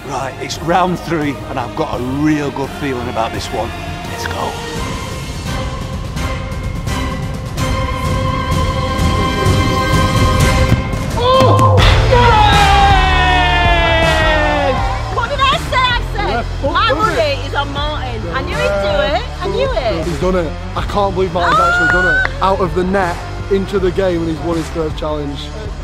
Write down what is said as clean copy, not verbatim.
Right, it's round 3 and I've got a real good feeling about this one. Let's go. Oh! Yes! What did I say? My money is on Martin. I knew he'd do it. I knew it. He's done it. I can't believe Martin's actually done it. Out of the net, into the game, and he's won his first challenge.